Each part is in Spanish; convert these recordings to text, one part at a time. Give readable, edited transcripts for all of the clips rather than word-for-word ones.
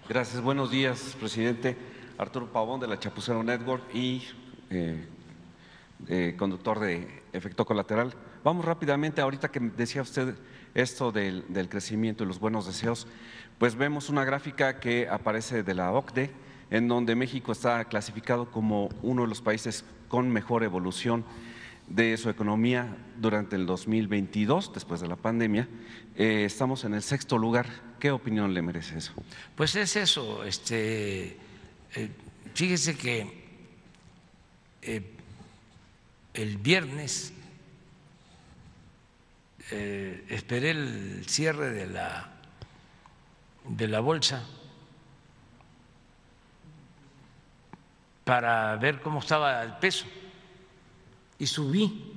Gracias, buenos días, presidente. Arturo Pavón de la Chapucero Network y conductor de Efecto Colateral. Vamos rápidamente, ahorita que decía usted esto del crecimiento y los buenos deseos, pues vemos una gráfica que aparece de la OCDE, en donde México está clasificado como uno de los países con mejor evolución de su economía durante el 2022, después de la pandemia. Estamos en el 6.º lugar. ¿Qué opinión le merece eso? Pues es eso, fíjese que el viernes esperé el cierre de la bolsa para ver cómo estaba el peso y subí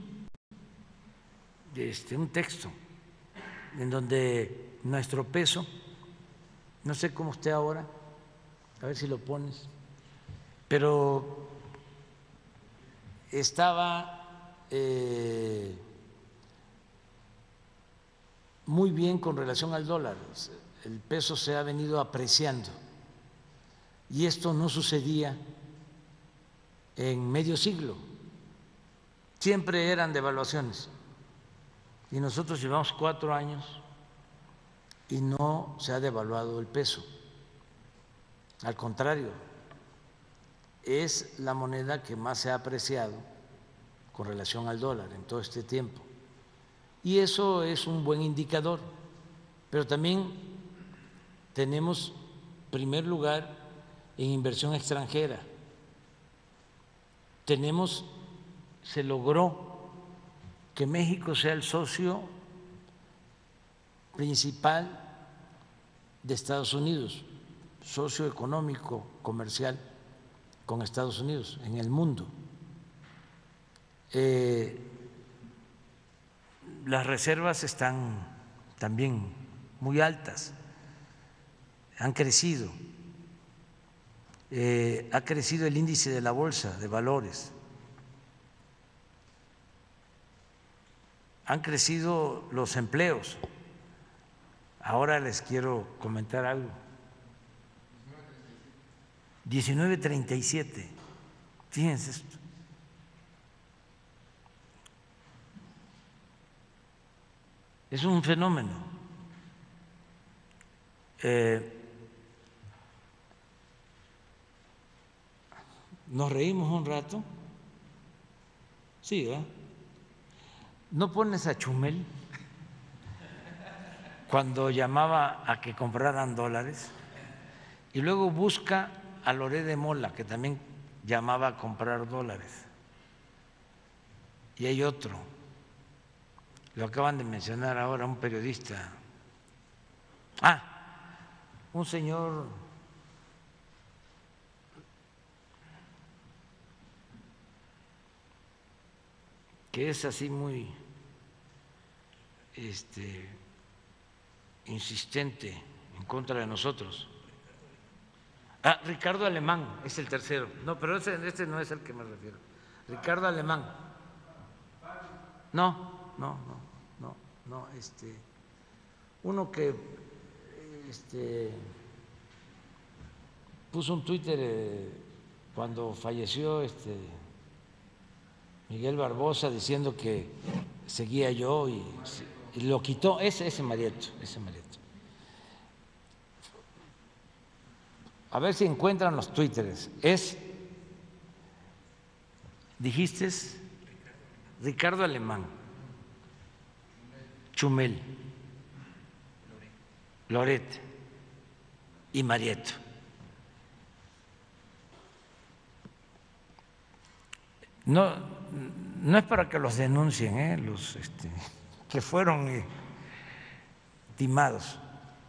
un texto en donde nuestro peso, no sé cómo esté ahora, a ver si lo pones, pero estaba muy bien con relación al dólar. El peso se ha venido apreciando y esto no sucedía en medio siglo. Siempre eran devaluaciones y nosotros llevamos 4 años y no se ha devaluado el peso. Al contrario, es la moneda que más se ha apreciado con relación al dólar en todo este tiempo. Y eso es un buen indicador, pero también tenemos primer lugar en inversión extranjera. Se logró que México sea el socio principal de Estados Unidos, socio económico, comercial con Estados Unidos en el mundo. Las reservas están también muy altas, han crecido, ha crecido el índice de la bolsa de valores, han crecido los empleos. Ahora les quiero comentar algo. 19.37, fíjense esto. Es un fenómeno. Nos reímos un rato. Sí, ¿verdad? ¿No pones a Chumel cuando llamaba a que compraran dólares? Y luego busca a Loré de Mola, que también llamaba a comprar dólares. Y hay otro, lo acaban de mencionar ahora, un periodista. Un señor que es así muy insistente en contra de nosotros. Ricardo Alemán es el tercero. No, pero este no es el que me refiero. Ricardo Alemán. No, uno que puso un Twitter cuando falleció Miguel Barbosa diciendo que seguía yo y lo quitó, ese Marieto. A ver si encuentran los Twitteres. Dijiste Ricardo Alemán, Chumel, Loret y Marieto. No es para que los denuncien, los que fueron timados,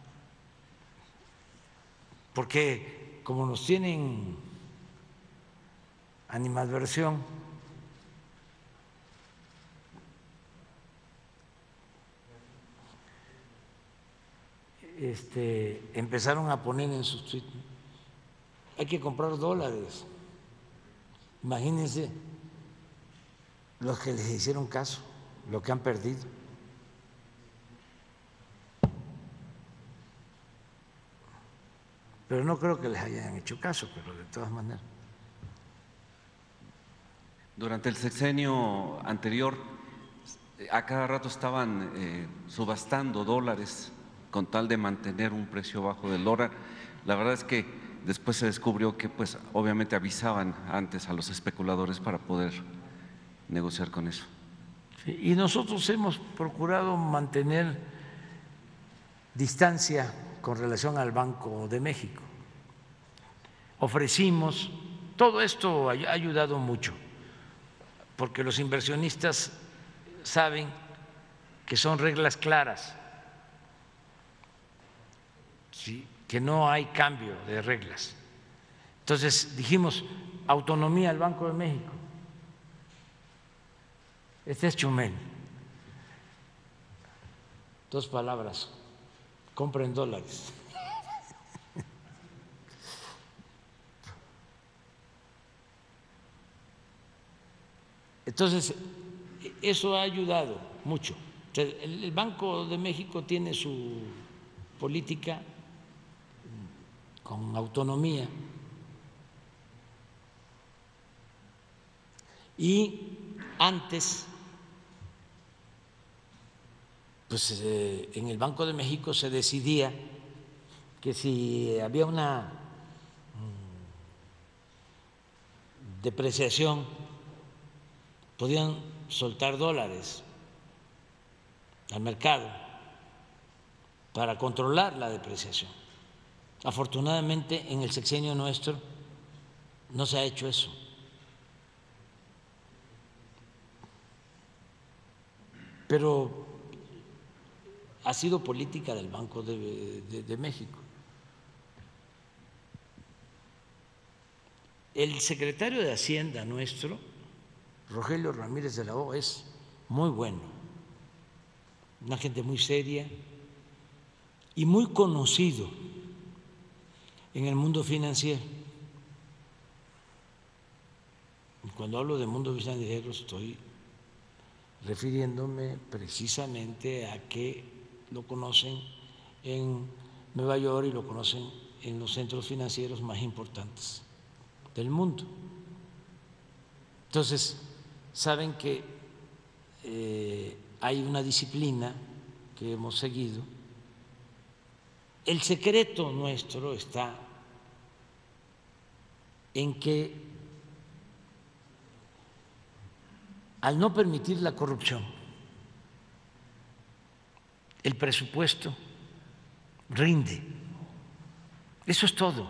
porque como nos tienen animadversión, empezaron a poner en sus tweets: hay que comprar dólares. Imagínense los que les hicieron caso, lo que han perdido. pero no creo que les hayan hecho caso, pero de todas maneras. Durante el sexenio anterior, a cada rato estaban subastando dólares con tal de mantener un precio bajo del dólar. La verdad es que después se descubrió que pues obviamente avisaban antes a los especuladores para poder negociar con eso. Sí, y nosotros hemos procurado mantener distancia con relación al Banco de México. Ofrecimos, todo esto ha ayudado mucho, porque los inversionistas saben que son reglas claras, ¿sí?, que no hay cambio de reglas. Entonces dijimos, autonomía al Banco de México. Este es Chumel. 2 palabras, compren dólares. Entonces, eso ha ayudado mucho. El Banco de México tiene su política con autonomía y antes, pues en el Banco de México se decidía que si había una depreciación podían soltar dólares al mercado para controlar la depreciación. Afortunadamente, en el sexenio nuestro no se ha hecho eso. Pero ha sido política del Banco de México. El secretario de Hacienda nuestro, Rogelio Ramírez de la O, es muy bueno, una gente muy seria y muy conocido en el mundo financiero. Y cuando hablo de mundo financiero estoy refiriéndome precisamente a que lo conocen en Nueva York y lo conocen en los centros financieros más importantes del mundo. Entonces, saben que hay una disciplina que hemos seguido. El secreto nuestro está en que al no permitir la corrupción, el presupuesto rinde. Eso es todo.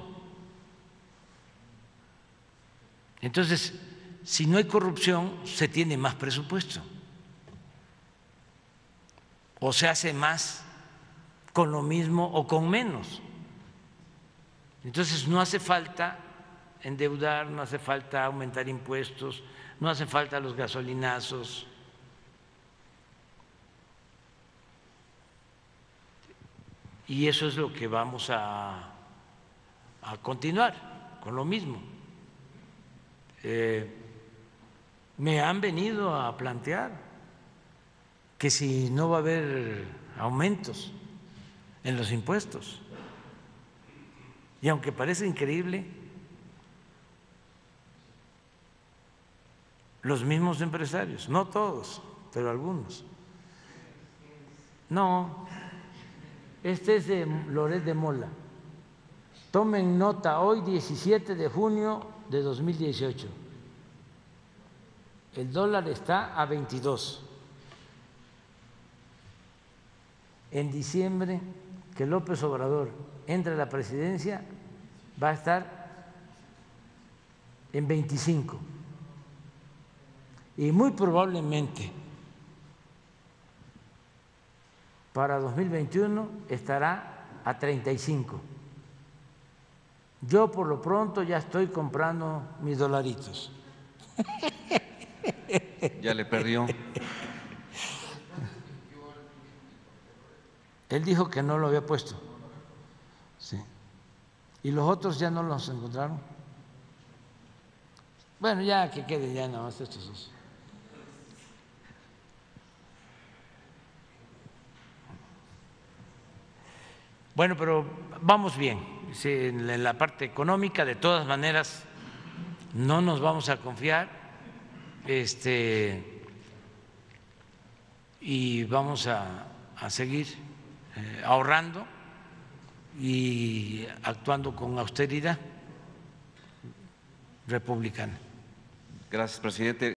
Entonces, si no hay corrupción, se tiene más presupuesto o se hace más con lo mismo o con menos. Entonces, no hace falta endeudar, no hace falta aumentar impuestos, no hace falta los gasolinazos. Y eso es lo que vamos a continuar con lo mismo. Me han venido a plantear que si no va a haber aumentos en los impuestos. Y aunque parece increíble, los mismos empresarios, no todos, pero algunos. No, este es de Loret de Mola. Tomen nota, hoy 17 de junio de 2018. El dólar está a 22. En diciembre, que López Obrador entre a la presidencia, va a estar en 25. Y muy probablemente para 2021 estará a 35. Yo por lo pronto ya estoy comprando mis dolaritos. Ya le perdió. Él dijo que no lo había puesto. Sí. ¿Y los otros ya no los encontraron? Bueno, ya que quede ya nada más estos dos. Bueno, pero vamos bien. Sí, en la parte económica, de todas maneras, no nos vamos a confiar, y vamos a seguir ahorrando y actuando con austeridad republicana. Gracias, presidente.